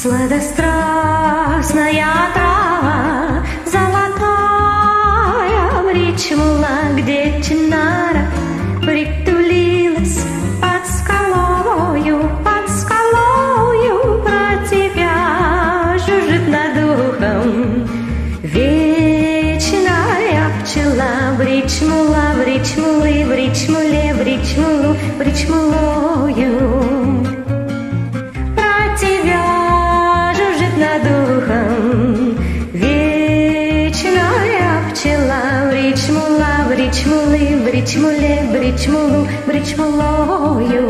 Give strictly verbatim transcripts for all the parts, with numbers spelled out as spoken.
Сладострастная трава, золотая, бричмула, где чинара притулилась под скалою, под скалою. Про тебя жужжит над ухом вечная пчела. Бричмула, бричмулы, бричмуле, бричмулу, бричмулою. Над ухом вечная пчела. Бричмула, бричмулы, бричмуле, бричмулу, бричмулою.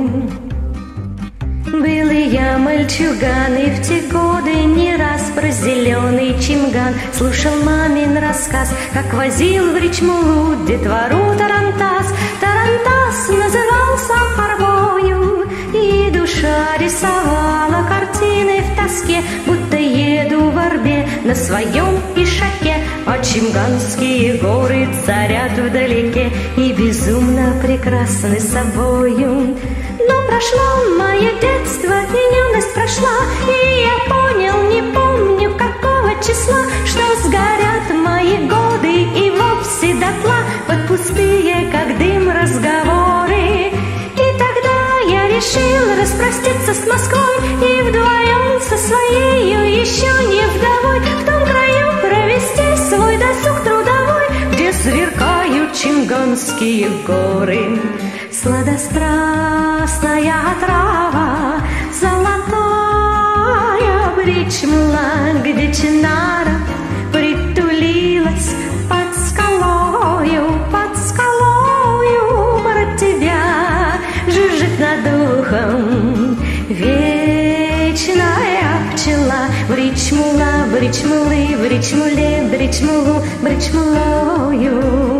Был и я мальчуган, и в те годы не раз про зеленый чимган слушал мамин рассказ, как возил в бричмулу детвору тарантас. Тарантас назывался фарбою, и душа рисовала картины в тоске, будто еду в орбе на своем ишаке. А чимганские горы царят вдалеке и безумно прекрасны собою. Но прошло мое детство, и юность прошла, и я понял, не помню какого числа, что сгорят мои годы и вовсе дотла под пустые, как дым, разговоры. И тогда я решил распроститься с Москвой и вдвоем со своею еще не вдовой в том краю провести свой досуг трудовой, где сверкают чимганские горы. Сладострастная трава, золотая, бричмула, где чинара притулилась под скалою, под скалою. Про тебя жужжит над ухом вечная пчела. Бричмула, бричмулы, бричмуле, бричмулу, бричмулою.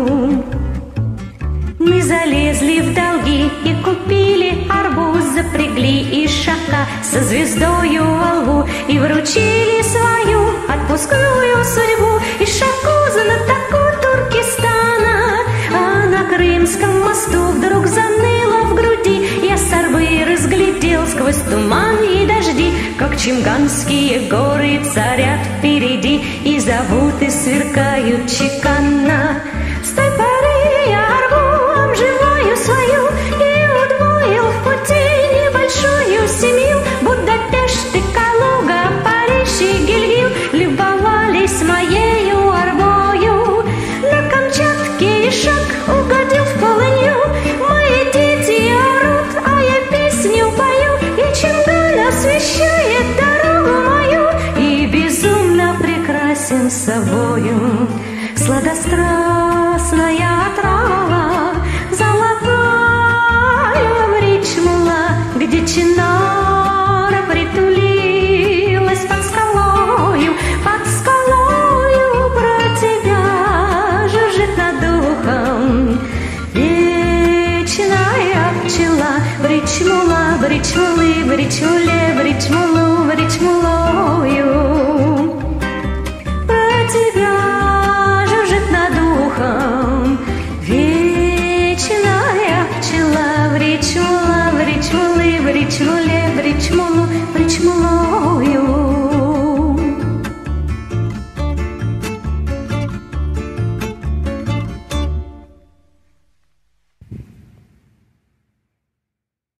Мы залезли в долги и купили арбуз, запрягли ишака со звездою во лбу и вручили свою отпускную судьбу ишаку знатоку Туркестана. А на Крымском мосту вдруг заныло в груди, я с арбы разглядел сквозь туман и дожди, как чимганские горы царят впереди и зовут и сверкают чеканно. С той поры я арбу обживаю свою и удвоил в пути небольшую семью. Будапешт и Калуга, Париж и Гильгю любовались моею арбою. На Камчатке ишак угодил в полынью, мои дети орут, а я песню пою, и чимган освещает дорогу мою и безумно прекрасен собою. Сладострастная трава,